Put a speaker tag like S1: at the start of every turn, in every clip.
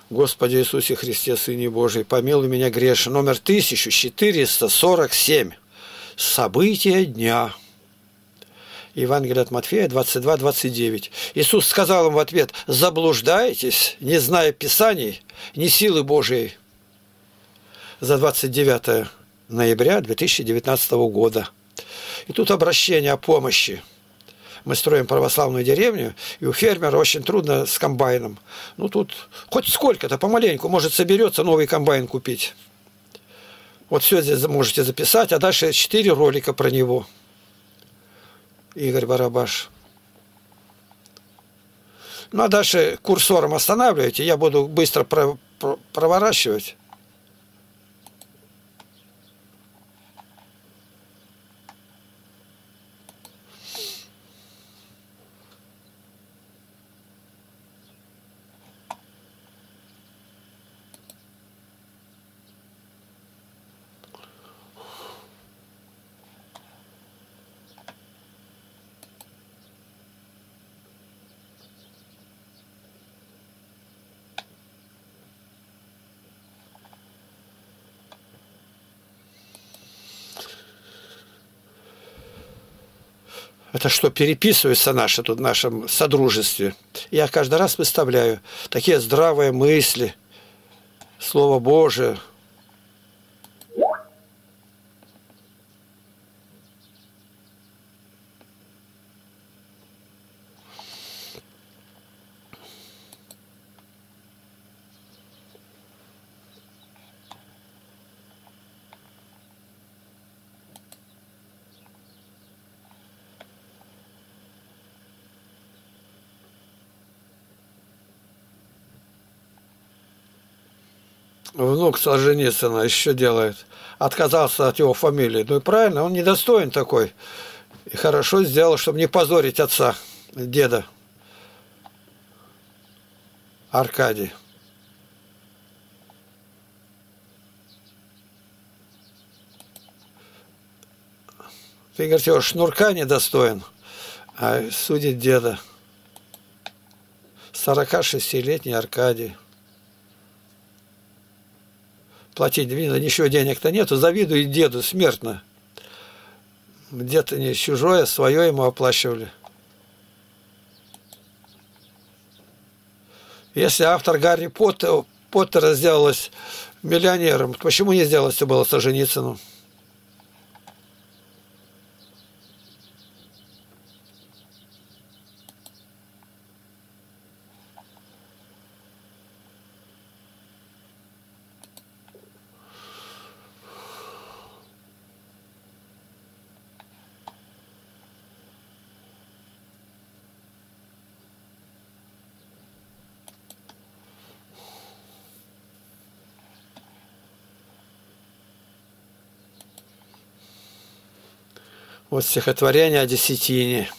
S1: Господи Иисусе Христе, Сыне Божий, помилуй меня грешен. Номер 1447. События дня. Евангелие от Матфея 22-29. Иисус сказал им в ответ: заблуждаетесь, не зная Писаний, ни силы Божией. За 29 ноября 2019 года. И тут обращение о помощи. Мы строим православную деревню, и у фермера очень трудно с комбайном. Ну, тут хоть сколько-то, помаленьку, может, соберется новый комбайн купить. Вот все здесь можете записать, а дальше 4 ролика про него. Игорь Барабаш. Ну, а дальше курсором останавливайте, я буду быстро проворачивать. Это что, переписывается наше тут в нашем содружестве. Я каждый раз выставляю такие здравые мысли, Слово Божие. Внук Солженицына еще делает. Отказался от его фамилии. Ну и правильно, он недостоин такой. И хорошо сделал, чтобы не позорить отца, деда. Аркадий. Ты говоришь, его шнурка недостоин, а судит деда. 46-летний Аркадий. Платить видно, ничего денег-то нету, завидует деду смертно. Где-то не чужое, свое ему оплачивали. Если автор Гарри Поттера сделалась миллионером, почему не сделать все было Солженицыну? Вот стихотворение о десятине.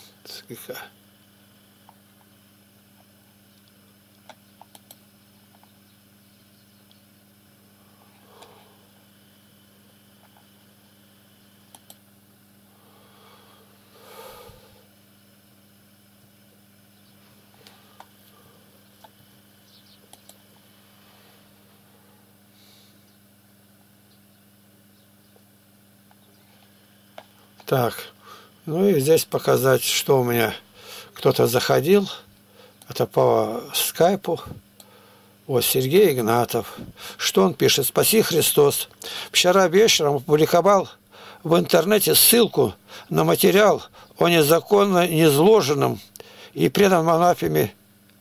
S1: Так, ну и здесь показать, что у меня кто-то заходил. Это по скайпу. Вот Сергей Игнатов. Что он пишет? Спаси Христос. Вчера вечером опубликовал в интернете ссылку на материал о незаконно низложенном и преданном анафеме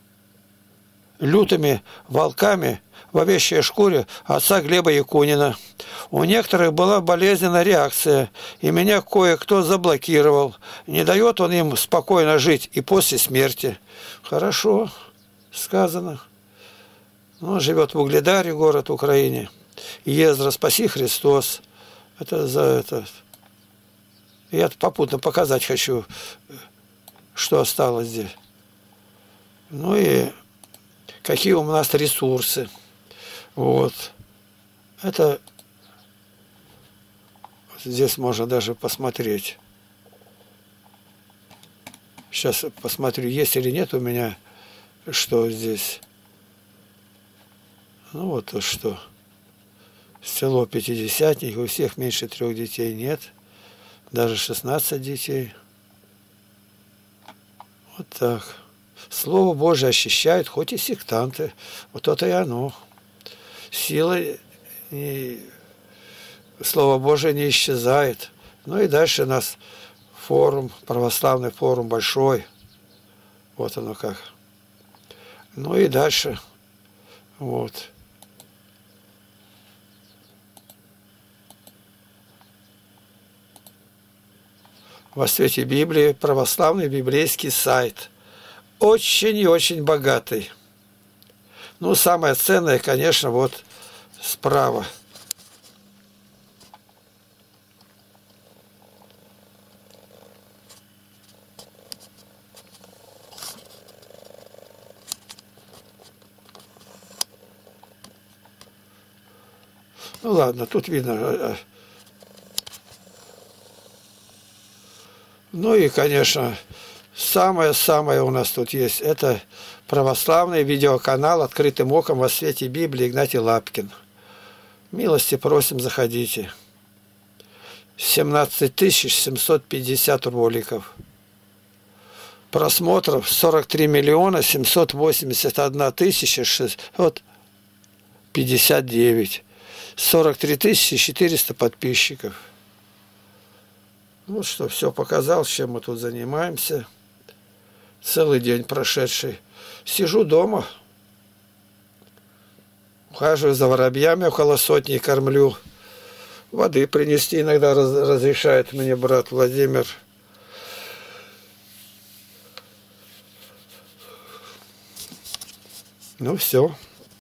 S1: лютыми волками в овечьей шкуре отца Глеба Якунина. У некоторых была болезненная реакция, и меня кое-кто заблокировал. Не дает он им спокойно жить и после смерти. Хорошо сказано. Он живет в Угледаре, город в Украине. Ездра, спаси Христос. Это за это. Я попутно показать хочу, что осталось здесь. Ну и какие у нас ресурсы. Вот. Это здесь можно даже посмотреть. Сейчас посмотрю, есть или нет у меня, что здесь. Ну вот то что. Село Пятидесятник, у всех меньше 3 детей нет. Даже 16 детей. Вот так. Слово Божие ощущает, хоть и сектанты. Вот это и оно. Сила, Слово Божие не исчезает. Ну и дальше у нас форум, православный форум большой. Вот оно как. Ну и дальше. Вот. Во свете Библии православный библейский сайт. Очень и очень богатый. Ну, самое ценное, конечно, вот справа. Ну ладно, тут видно. Ну и, конечно, самое-самое у нас тут есть. Это православный видеоканал «Открытым оком во свете Библии» Игнатий Лапкин. Милости просим, заходите. 17 750 роликов. Просмотров 43 миллиона 781 тысяча 659. 43 400 подписчиков. Вот что, все показал, чем мы тут занимаемся. Целый день прошедший. Сижу дома. Ухаживаю за воробьями, около сотни кормлю. Воды принести иногда разрешает мне брат Владимир. Ну все.